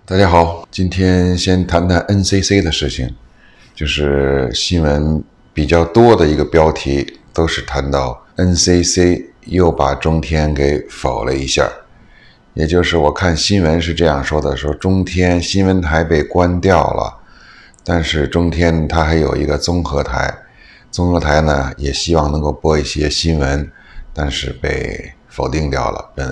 大家好，今天先谈谈 NCC 的事情，就是新闻比较多的一个标题，都是谈到 NCC 又把中天给否了一下。也就是我看新闻是这样说的，说中天新闻台被关掉了，但是中天它还有一个综合台，综合台呢也希望能够播一些新闻，但是被否定掉了，被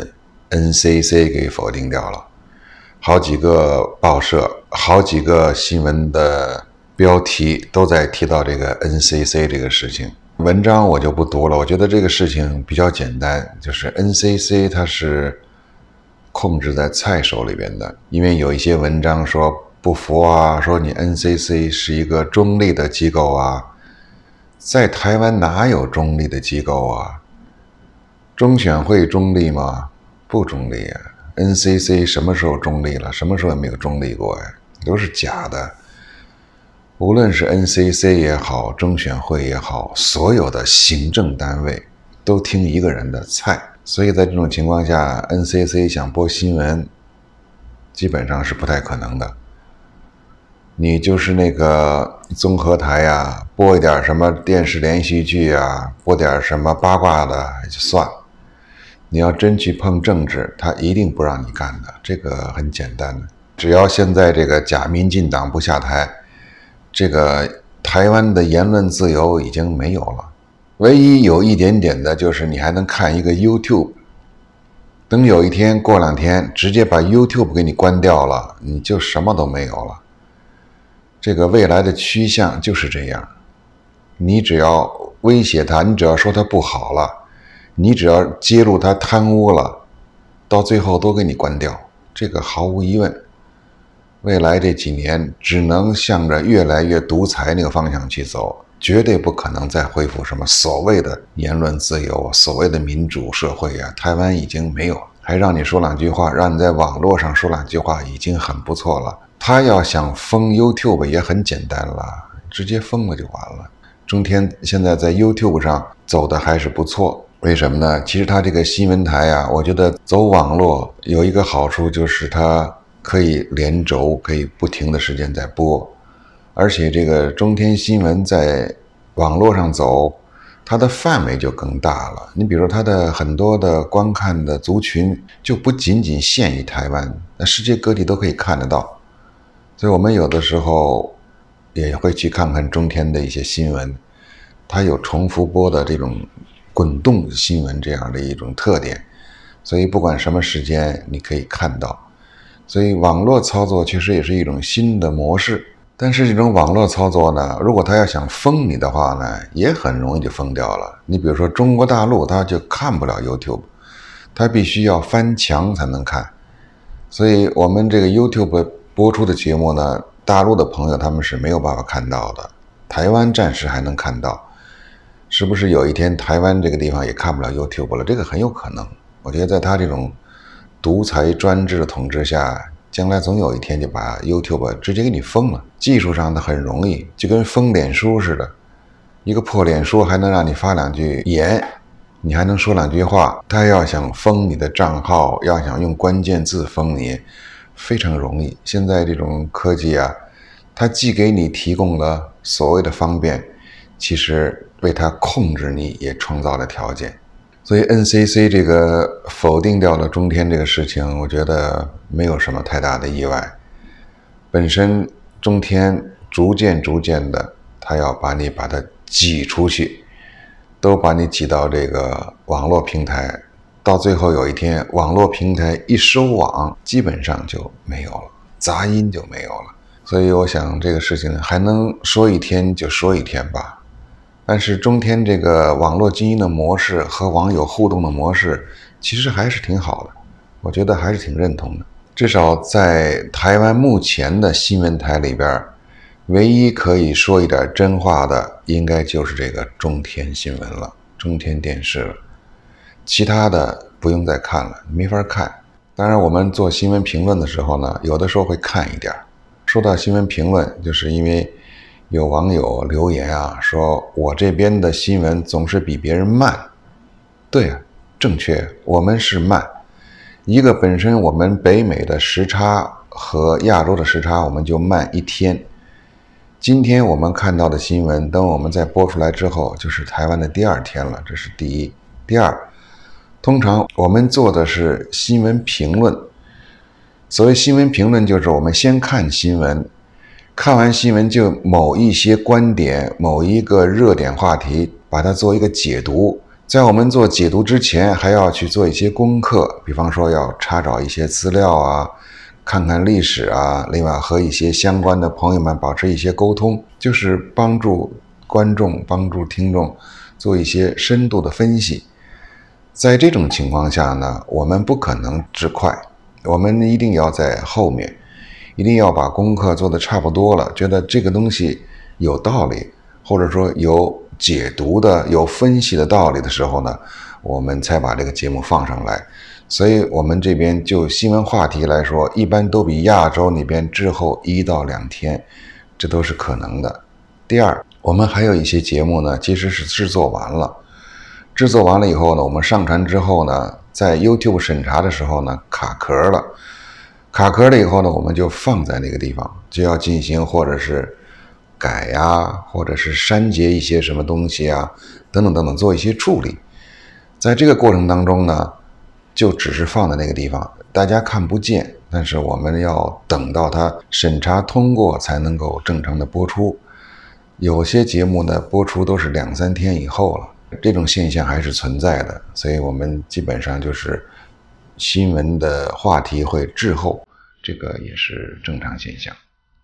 NCC 给否定掉了。好几个报社、好几个新闻的标题都在提到这个 NCC 这个事情。文章我就不读了，我觉得这个事情比较简单，就是 NCC 它是控制在蔡手里边的，因为有一些文章说不服啊，说你 NCC 是一个中立的机构啊，在台湾哪有中立的机构啊？中选会中立吗？不中立啊。NCC 什么时候中立了？什么时候也没有中立过呀，都是假的。无论是 NCC 也好，中选会也好，所有的行政单位都听一个人的菜，所以在这种情况下 ，NCC 想播新闻，基本上是不太可能的。你就是那个综合台呀，播一点什么电视连续剧啊，播点什么八卦的就算了。你要真去碰政治，他一定不让你干的，这个很简单的。只要现在这个假民进党不下台，这个台湾的言论自由已经没有了。唯一有一点点的就是你还能看一个 YouTube， 等有一天过两天直接把 YouTube 给你关掉了，你就什么都没有了。这个未来的趋向就是这样，你只要威胁他，你只要说他不好了，你只要揭露他贪污了，到最后都给你关掉，这个毫无疑问。未来这几年只能向着越来越独裁那个方向去走，绝对不可能再恢复什么所谓的言论自由、所谓的民主社会啊，台湾已经没有了。还让你说两句话，让你在网络上说两句话已经很不错了。他要想封 YouTube 也很简单了，直接封了就完了。中天现在在 YouTube 上走的还是不错，为什么呢？其实它这个新闻台啊，我觉得走网络有一个好处，就是它可以连轴，可以不停的时间在播，而且这个中天新闻在网络上走，它的范围就更大了。你比如说它的很多的观看的族群就不仅仅限于台湾，那世界各地都可以看得到。所以我们有的时候也会去看看中天的一些新闻，它有重复播的这种滚动新闻这样的一种特点，所以不管什么时间你可以看到。所以网络操作确实也是一种新的模式，但是这种网络操作呢，如果他要想封你的话呢，也很容易就封掉了。你比如说中国大陆，他就看不了 YouTube， 他必须要翻墙才能看。所以我们这个 YouTube 播出的节目呢，大陆的朋友他们是没有办法看到的，台湾暂时还能看到。是不是有一天台湾这个地方也看不了 YouTube 了？这个很有可能。我觉得在他这种独裁专制的统治下，将来总有一天就把 YouTube 直接给你封了。技术上的很容易，就跟封脸书似的，一个破脸书还能让你发两句言，你还能说两句话。他要想封你的账号，要想用关键字封你，非常容易。现在这种科技啊，它既给你提供了所谓的方便，其实为它控制你也创造了条件。所以 NCC 这个否定掉了中天这个事情，我觉得没有什么太大的意外。本身中天逐渐的，他要把它挤出去，都把你挤到这个网络平台，到最后有一天网络平台一收网，基本上就没有了，杂音就没有了。所以我想这个事情还能说一天就说一天吧。但是中天这个网络经营的模式和网友互动的模式其实还是挺好的，我觉得还是挺认同的。至少在台湾目前的新闻台里边，唯一可以说一点真话的应该就是这个中天新闻了，中天电视了，其他的不用再看了，没法看。当然我们做新闻评论的时候呢，有的时候会看一点。说到新闻评论，就是因为有网友留言啊，说我这边的新闻总是比别人慢。对啊，正确，我们是慢。一个本身我们北美的时差和亚洲的时差我们就慢1天。今天我们看到的新闻，等我们再播出来之后，就是台湾的第2天了，这是第一。第二，通常我们做的是新闻评论。所谓新闻评论，就是我们先看新闻，看完新闻就某一些观点、某一个热点话题，把它做一个解读。在我们做解读之前，还要去做一些功课，比方说要查找一些资料啊，看看历史啊，另外和一些相关的朋友们保持一些沟通，就是帮助观众、帮助听众做一些深度的分析。在这种情况下呢，我们不可能只快，我们一定要在后面，一定要把功课做得差不多了，觉得这个东西有道理，或者说有解读的、有分析的道理的时候呢，我们才把这个节目放上来。所以我们这边就新闻话题来说，一般都比亚洲那边滞后1到2天，这都是可能的。第二，我们还有一些节目呢，其实是制作完了。制作完了以后呢，我们上传之后呢，在 YouTube 审查的时候呢，卡壳了。卡壳了以后呢，我们就放在那个地方，就要进行或者是改呀，或者是删节一些什么东西啊，等等等等，做一些处理。在这个过程当中呢，就只是放在那个地方，大家看不见，但是我们要等到它审查通过才能够正常的播出。有些节目呢，播出都是2、3天以后了。这种现象还是存在的，所以我们基本上就是新闻的话题会滞后，这个也是正常现象。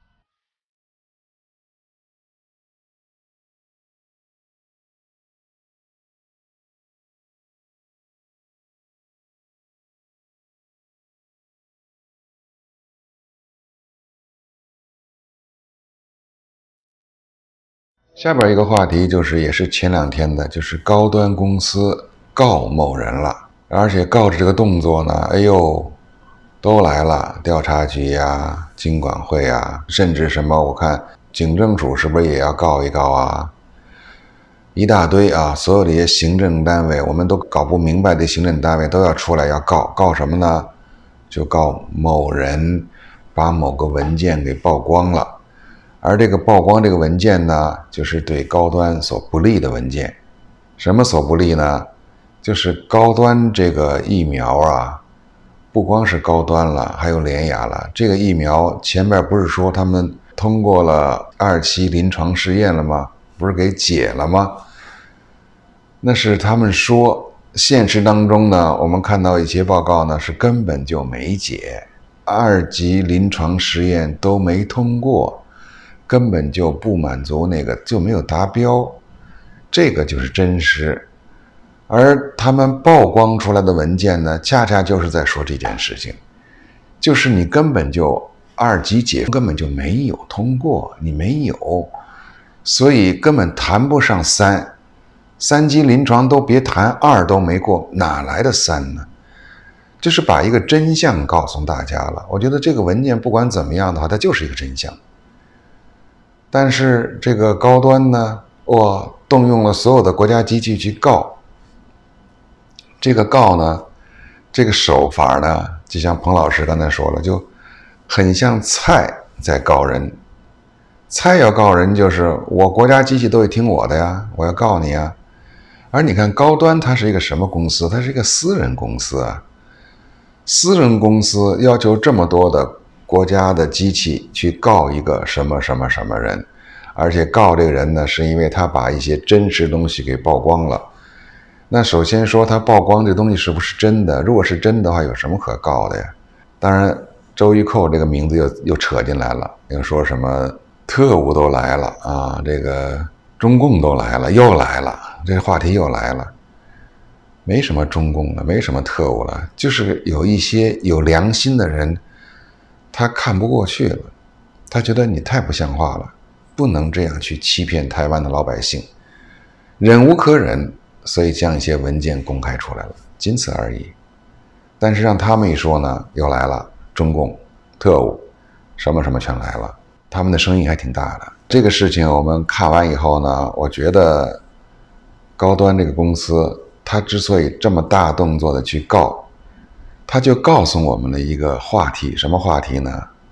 下边一个话题就是也是前2天的，就是高端公司告某人了，而且告的这个动作呢，哎呦，都来了，调查局呀、经管会呀，甚至什么我看警政署是不是也要告一告啊？一大堆啊，所有的一些行政单位，我们都搞不明白的行政单位都要出来要告什么呢？就告某人把某个文件给曝光了。而这个曝光这个文件呢，就是对高端所不利的文件。什么所不利呢？就是高端这个疫苗啊，不光是高端了，还有联雅了。这个疫苗前面不是说他们通过了2期临床试验了吗？不是给解了吗？那是他们说，现实当中呢，我们看到一些报告呢，是根本就没解，2级临床试验都没通过。根本就不满足那个，就没有达标，这个就是真实。而他们曝光出来的文件呢，恰恰就是在说这件事情，就是你根本就2级解封根本就没有通过，你没有，所以根本谈不上3级临床都别谈，2都没过，哪来的3呢？就是把一个真相告诉大家了。我觉得这个文件不管怎么样的话，它就是一个真相。但是这个高端呢，动用了所有的国家机器去告。这个告呢，这个手法呢，就像彭老师刚才说了，就很像蔡在告人。蔡要告人就是我国家机器都会听我的呀，我要告你啊。而你看高端它是一个什么公司？它是一个私人公司啊。私人公司要求这么多的国家的机器去告一个什么什么什么人，而且告这个人呢，是因为他把一些真实东西给曝光了。那首先说他曝光这东西是不是真的？如果是真的话，有什么可告的呀？当然，周玉蔻这个名字又扯进来了，又说什么特务都来了啊，这个中共都来了，又来了，这个话题又来了。没什么中共了，没什么特务了，就是有一些有良心的人，他看不过去了，他觉得你太不像话了，不能这样去欺骗台湾的老百姓，忍无可忍，所以将一些文件公开出来了，仅此而已。但是让他们一说呢，又来了中共特务，什么什么全来了，他们的声音还挺大的。这个事情我们看完以后呢，我觉得高端这个公司，他之所以这么大动作的去告，他就告诉我们了一个话题，什么话题呢？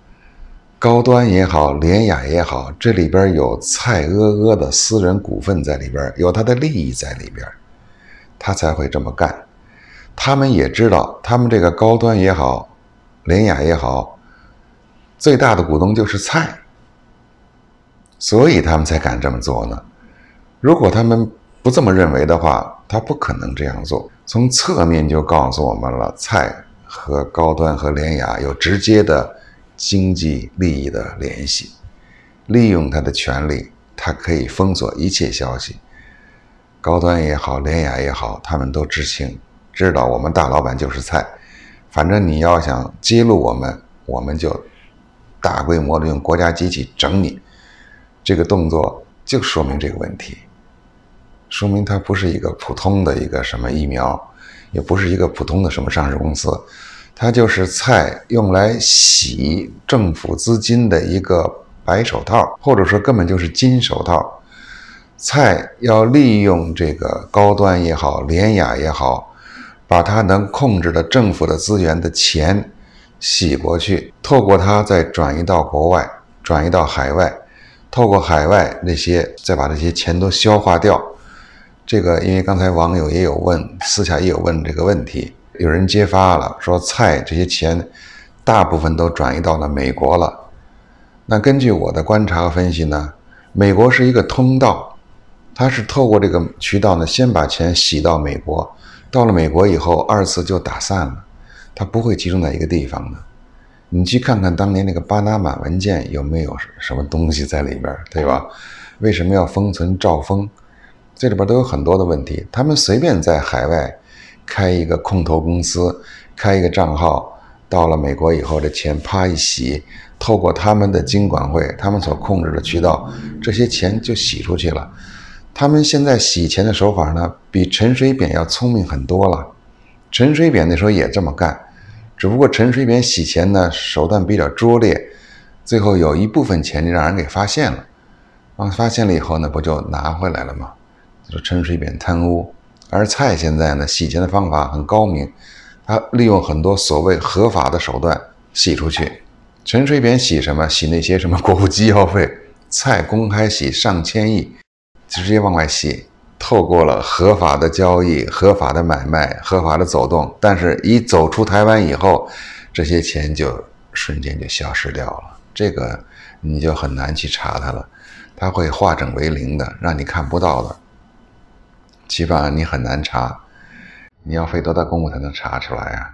高端也好，联雅也好，这里边有蔡阿阿的私人股份在里边，有他的利益在里边，他才会这么干。他们也知道，他们这个高端也好，联雅也好，最大的股东就是蔡，所以他们才敢这么做呢。如果他们不这么认为的话，他不可能这样做。从侧面就告诉我们了，蔡和高端和联雅有直接的经济利益的联系，利用他的权利，他可以封锁一切消息。高端也好，联雅也好，他们都知情，知道我们大老板就是蔡，反正你要想揭露我们，我们就大规模的用国家机器整你。这个动作就说明这个问题，说明它不是一个普通的一个什么疫苗，也不是一个普通的什么上市公司，它就是蔡用来洗政府资金的一个白手套，或者说根本就是金手套。蔡要利用这个高端也好，联雅也好，把它能控制的政府的资源的钱洗过去，透过它再转移到国外，转移到海外，透过海外那些再把这些钱都消化掉。这个因为刚才网友也有问，私下也有问这个问题，有人揭发了，说蔡这些钱大部分都转移到了美国了。那根据我的观察和分析呢，美国是一个通道，它是透过这个渠道呢，先把钱洗到美国，到了美国以后二次就打散了，它不会集中在一个地方的。你去看看当年那个巴拿马文件有没有什么东西在里边，对吧？为什么要封存兆丰？这里边都有很多的问题。他们随便在海外开一个空投公司，开一个账号，到了美国以后，这钱啪一洗，透过他们的金管会，他们所控制的渠道，这些钱就洗出去了。他们现在洗钱的手法呢，比陈水扁要聪明很多了。陈水扁那时候也这么干，只不过陈水扁洗钱呢手段比较拙劣，最后有一部分钱就让人给发现了，发现了以后呢，不就拿回来了吗？就是陈水扁贪污。而蔡现在呢，洗钱的方法很高明，他利用很多所谓合法的手段洗出去。陈水扁洗什么？洗那些什么国务机要费，蔡公开洗上千亿，直接往外洗，透过了合法的交易、合法的买卖、合法的走动，但是一走出台湾以后，这些钱就瞬间就消失掉了。这个你就很难去查它了，它会化整为零的，让你看不到的，起码你很难查，你要费多大功夫才能查出来啊？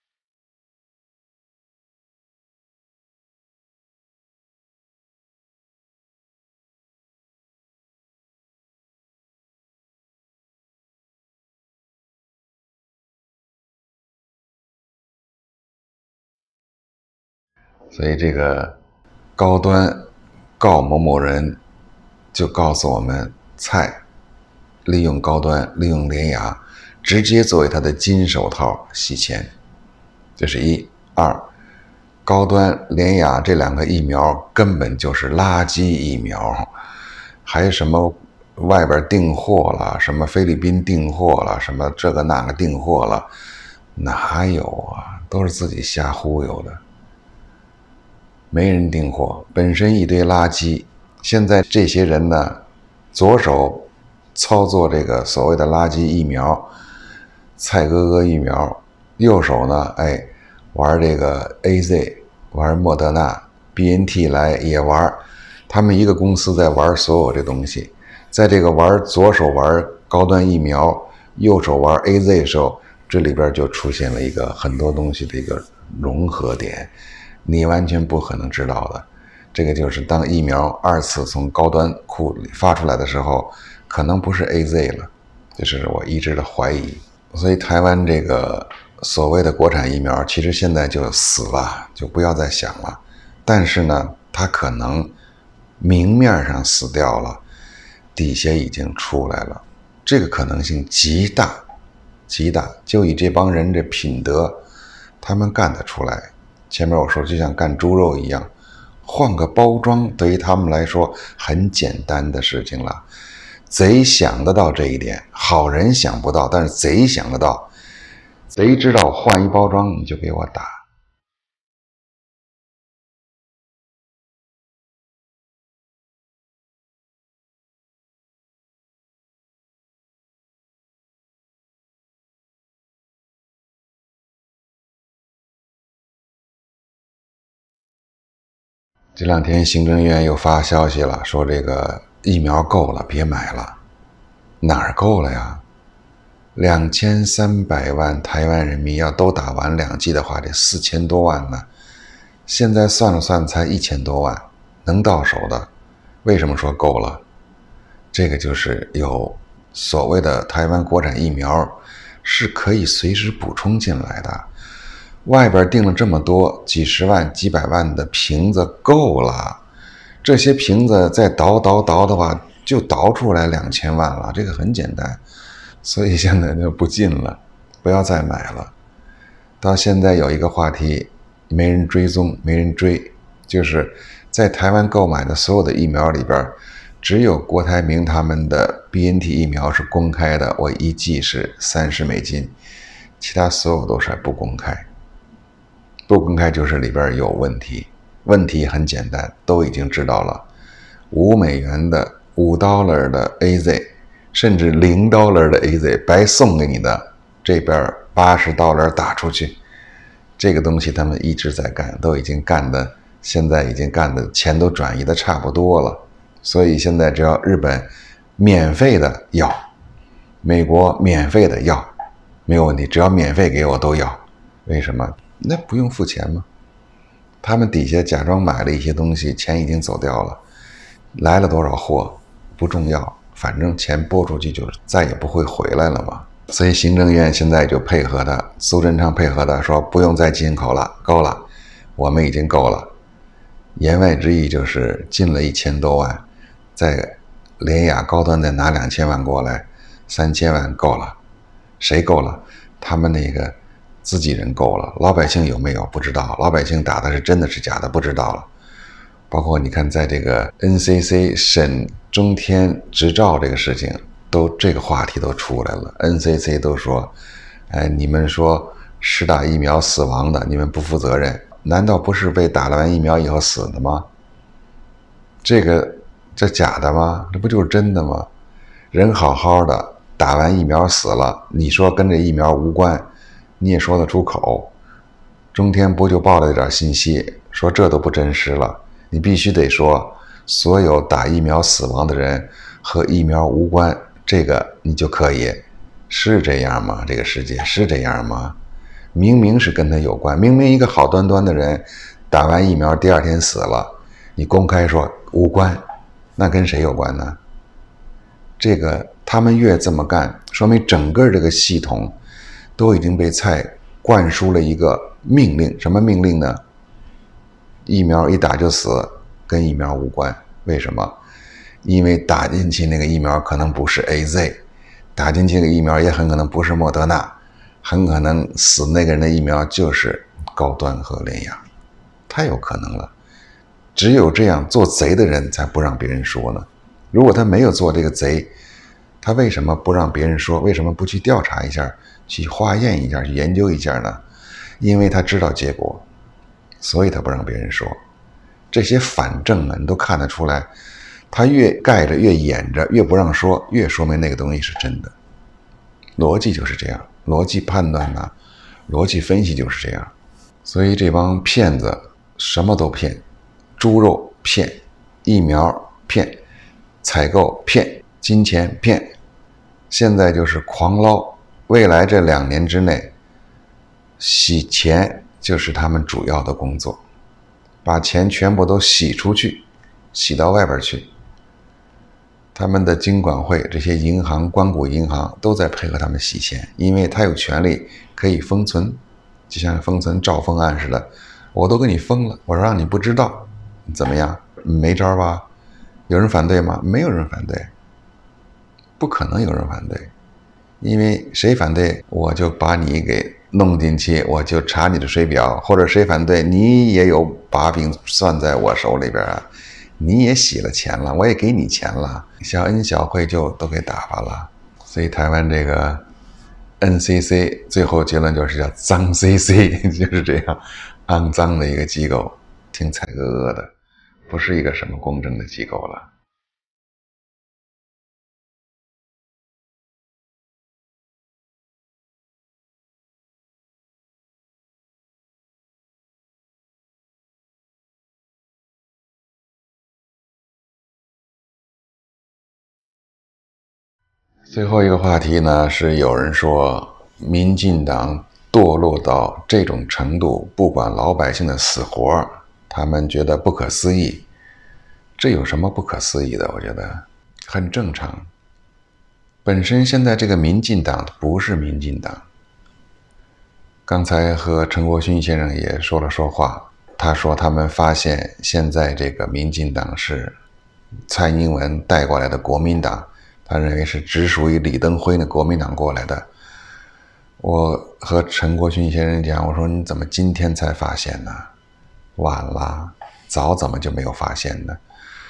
所以这个高端告某某人，就告诉我们蔡利用高端，利用联雅，直接作为他的金手套洗钱。这是一。二，高端联雅这两个疫苗根本就是垃圾疫苗，还什么外边订货了，什么菲律宾订货了，什么这个那个订货了，哪有啊？都是自己瞎忽悠的。没人订货，本身一堆垃圾。现在这些人呢，左手操作这个所谓的垃圾疫苗，蔡阿阿疫苗，右手呢，玩这个 AZ， 玩莫德纳 ，BNT 来也玩。他们一个公司在玩所有这东西，在这个左手玩高端疫苗，右手玩 AZ 的时候，这里边就出现了一个很多东西的一个融合点。你完全不可能知道的，这个就是当疫苗二次从高端库里发出来的时候，可能不是 AZ 了，这是我一直的怀疑。所以台湾这个所谓的国产疫苗，其实现在就死了，就不要再想了。但是呢，它可能明面上死掉了，底下已经出来了，这个可能性极大，极大。就以这帮人这品德，他们干得出来。前面我说就像干猪肉一样，换个包装对于他们来说很简单的事情了。贼想得到这一点，好人想不到，但是贼想得到。贼知道换一包装你就给我打。 这两天行政院又发消息了，说这个疫苗够了，别买了。哪儿够了呀？2300万台湾人民要都打完2剂的话，得4000多万呢。现在算了算才1000多万，能到手的。为什么说够了？这个就是有所谓的台湾国产疫苗是可以随时补充进来的。外边订了这么多几十万几百万的瓶子够了，这些瓶子再倒的话就倒出来2000万了，这个很简单。所以现在就不进了，不要再买了。到现在有一个话题没人追踪没人追，就是在台湾购买的所有的疫苗里边，只有郭台铭他们的 BNT 疫苗是公开的，我1剂是$30，其他所有都是不公开。不公开就是里边有问题，问题很简单，都已经知道了。$5的$5的 AZ， 甚至$0的 AZ 白送给你的，这边$80打出去，这个东西他们一直在干，都已经干的，现在已经干的钱都转移的差不多了。所以现在只要日本免费的要，美国免费的要，没有问题，只要免费给我都要。为什么？那不用付钱吗？他们底下假装买了一些东西，钱已经走掉了，来了多少货不重要，反正钱拨出去就再也不会回来了嘛。所以行政院现在就配合他，苏贞昌配合他说不用再进口了，够了，我们已经够了。言外之意就是进了1000多万，再联雅高端再拿2000万过来，3000万够了。谁够了？他们那个自己人够了，老百姓有没有不知道，老百姓打的是真的是假的不知道了。包括你看在这个 NCC 审中天执照这个事情，都这个话题都出来了， NCC 都说你们说施打疫苗死亡的，你们不负责任，难道不是被打了完疫苗以后死的吗？这假的吗？这不就是真的吗？人好好的打完疫苗死了，你说跟这疫苗无关，你也说得出口。中天不就报了一点信息，说这都不真实了，你必须得说所有打疫苗死亡的人和疫苗无关，这个你就可以。是这样吗？这个世界是这样吗？明明是跟他有关，明明一个好端端的人打完疫苗第2天死了，你公开说无关，那跟谁有关呢？这个他们越这么干，说明整个这个系统都已经被蔡灌输了一个命令。什么命令呢？疫苗一打就死，跟疫苗无关。为什么？因为打进去那个疫苗可能不是 AZ， 打进去那个疫苗也很可能不是莫德纳，很可能死那个人的疫苗就是高端和联雅，太有可能了。只有这样做贼的人才不让别人说呢。如果他没有做这个贼，他为什么不让别人说？为什么不去调查一下，去化验一下，去研究一下呢？因为他知道结果，所以他不让别人说。这些反证啊，你都看得出来，他越盖着越掩着，越不让说，越说明那个东西是真的。逻辑就是这样，逻辑判断呢，逻辑分析就是这样。所以这帮骗子什么都骗，猪肉骗，疫苗骗，采购骗，金钱骗，现在就是狂捞。未来这2年之内，洗钱就是他们主要的工作，把钱全部都洗出去，洗到外边去。他们的金管会这些银行关谷银行都在配合他们洗钱，因为他有权利可以封存，就像封存兆丰案似的，我都给你封了，我让你不知道，怎么样？没招吧？有人反对吗？没有人反对，不可能有人反对，因为谁反对我就把你给弄进去，我就查你的水表，或者谁反对你也有把柄算在我手里边啊，你也洗了钱了，我也给你钱了，小恩小惠就都给打发了。所以台湾这个 NCC 最后结论就是叫脏 CC， 就是这样肮脏的一个机构，挺彩哥哥的，不是一个什么公正的机构了。 最后一个话题呢，是有人说民进党堕落到这种程度，不管老百姓的死活，他们觉得不可思议。这有什么不可思议的？我觉得很正常。本身现在这个民进党不是民进党。刚才和陈国勋先生也说了说话，他说他们发现现在这个民进党是蔡英文带过来的国民党，他认为是直属于李登辉的国民党过来的。我和陈国勋先生讲，我说你怎么今天才发现呢？晚了，早怎么就没有发现呢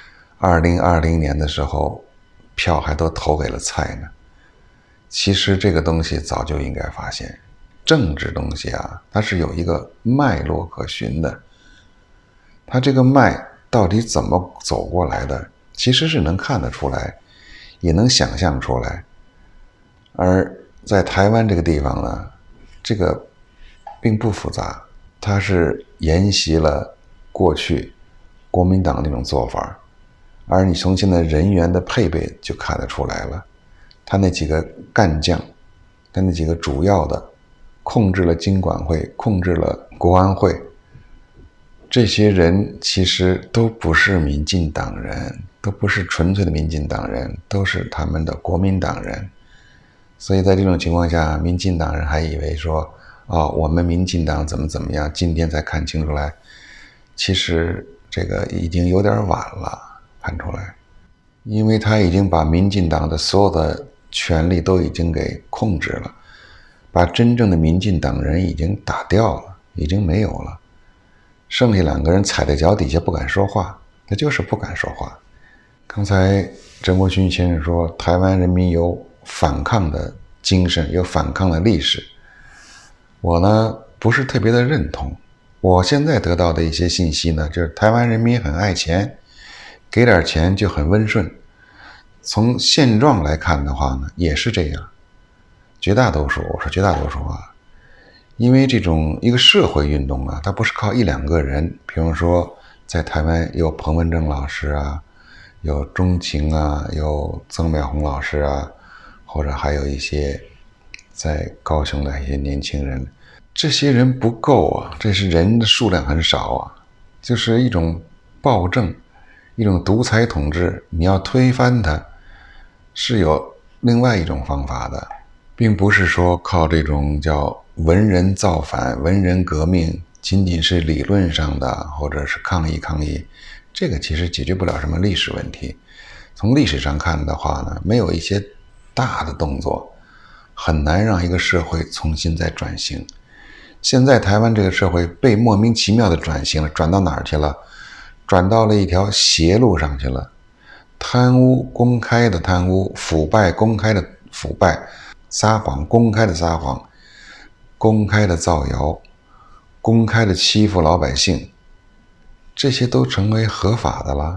？2020年的时候，票还都投给了蔡呢。其实这个东西早就应该发现，政治东西啊，它是有一个脉络可循的。它这个脉到底怎么走过来的，其实是能看得出来，也能想象出来。而在台湾这个地方呢，这个并不复杂，它是沿袭了过去国民党那种做法，而你从现在人员的配备就看得出来了。他那几个干将，他那几个主要的控制了经管会，控制了国安会，这些人其实都不是民进党人，都不是纯粹的民进党人，都是他们的国民党人。所以在这种情况下，民进党人还以为说我们民进党怎么样，今天才看清楚来，其实这个已经有点晚了，看出来，因为他已经把民进党的所有的权力都已经给控制了，把真正的民进党人已经打掉了，已经没有了，剩下2个人踩在脚底下不敢说话，他就是不敢说话。刚才陈国勋先生说台湾人民有反抗的精神，有反抗的历史，我呢不是特别的认同。我现在得到的一些信息呢，就是台湾人民很爱钱，给点钱就很温顺。从现状来看的话呢，也是这样。绝大多数，我说绝大多数啊，因为这种一个社会运动啊，它不是靠1、2个人，比如说在台湾有彭文正老师啊，有钟情啊，有曾美红老师啊，或者还有一些在高雄的一些年轻人，这些人不够啊，这是人的数量很少啊，就是一种暴政，一种独裁统治，你要推翻它是有另外一种方法的，并不是说靠这种叫文人造反、文人革命，仅仅是理论上的或者是抗议，这个其实解决不了什么历史问题。从历史上看的话呢，没有一些大的动作，很难让一个社会重新再转型。现在台湾这个社会被莫名其妙的转型了，转到哪儿去了？转到了一条邪路上去了。贪污，公开的贪污，腐败，公开的腐败，撒谎，公开的撒谎，公开的造谣，公开的欺负老百姓，这些都成为合法的了。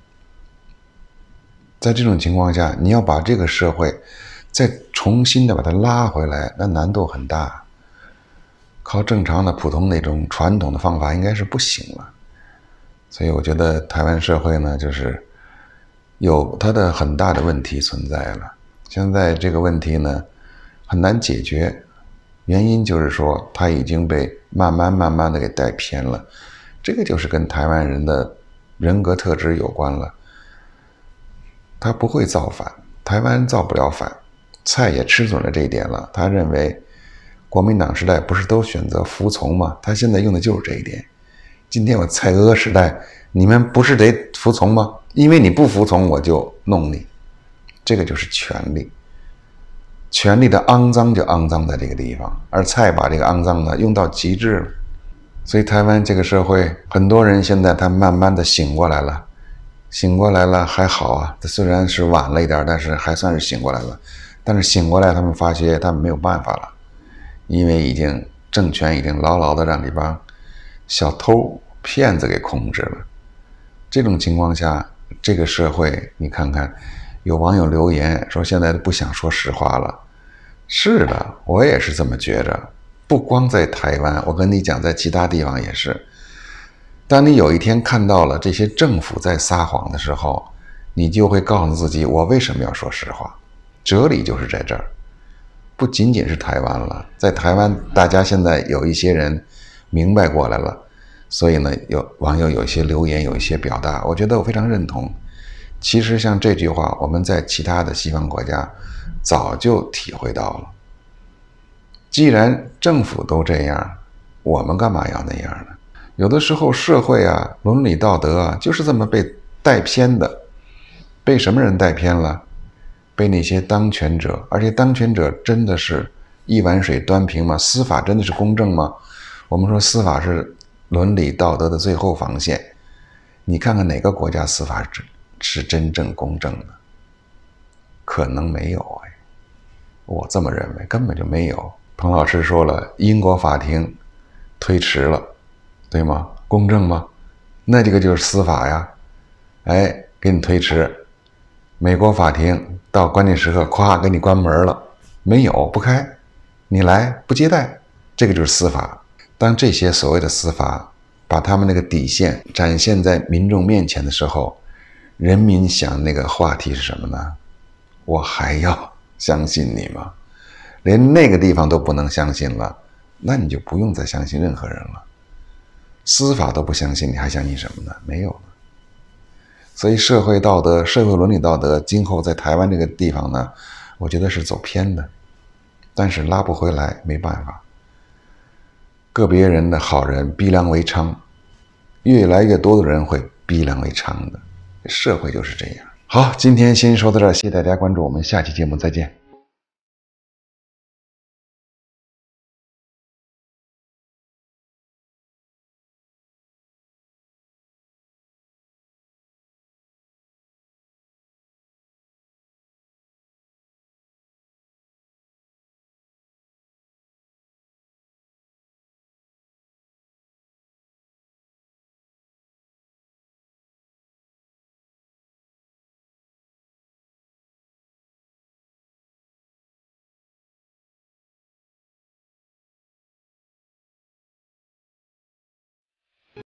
在这种情况下，你要把这个社会再重新的把它拉回来，那难度很大。靠正常的普通那种传统的方法应该是不行了。所以我觉得台湾社会呢，就是有它的很大的问题存在了。现在这个问题呢很难解决，原因就是说它已经被慢慢的给带偏了。这个就是跟台湾人的人格特质有关了。他不会造反，台湾造不了反，蔡也吃准了这一点了。他认为国民党时代不是都选择服从吗？他现在用的就是这一点。今天我蔡哥哥时代，你们不是得服从吗？因为你不服从，我就弄你。这个就是权力，权力的肮脏就肮脏在这个地方，而蔡把这个肮脏呢用到极致了。所以台湾这个社会，很多人现在他慢慢的醒过来了，还好啊，虽然是晚了一点，但是还算是醒过来了。但是醒过来，他们发觉他们没有办法了，因为政权已经牢牢的让这帮小偷骗子给控制了。这种情况下，这个社会你看看，有网友留言说现在都不想说实话了。是的，我也是这么觉着。不光在台湾，我跟你讲，在其他地方也是。当你有一天看到了这些政府在撒谎的时候，你就会告诉自己，我为什么要说实话？ 哲理就是在这儿，不仅仅是台湾了，在台湾大家现在有一些人明白过来了，所以呢，有网友有一些留言，有一些表达，我觉得我非常认同。其实像这句话，我们在其他的西方国家早就体会到了。既然政府都这样，我们干嘛要那样呢？有的时候社会啊，伦理道德啊，就是这么被带偏的。被什么人带偏了？被那些当权者。而且当权者真的是一碗水端平吗？司法真的是公正吗？我们说司法是伦理道德的最后防线，你看看哪个国家司法是真正公正的？可能没有哎，我这么认为，根本就没有。彭老师说了，英国法庭推迟了，对吗？公正吗？那这个就是司法呀，哎，给你推迟。美国法庭到关键时刻，咵给你关门了，没有，不开，你来不接待，这个就是司法。当这些所谓的司法把他们那个底线展现在民众面前的时候，人民想那个话题是什么呢？我还要相信你吗？连那个地方都不能相信了，那你就不用再相信任何人了。司法都不相信，你还相信什么呢？没有了。所以社会道德、社会伦理道德，今后在台湾这个地方呢，我觉得是走偏的，但是拉不回来，没办法。个别人的好人逼良为娼，越来越多的人会逼良为娼的，社会就是这样。好，今天先说到这儿，谢谢大家关注，我们下期节目再见。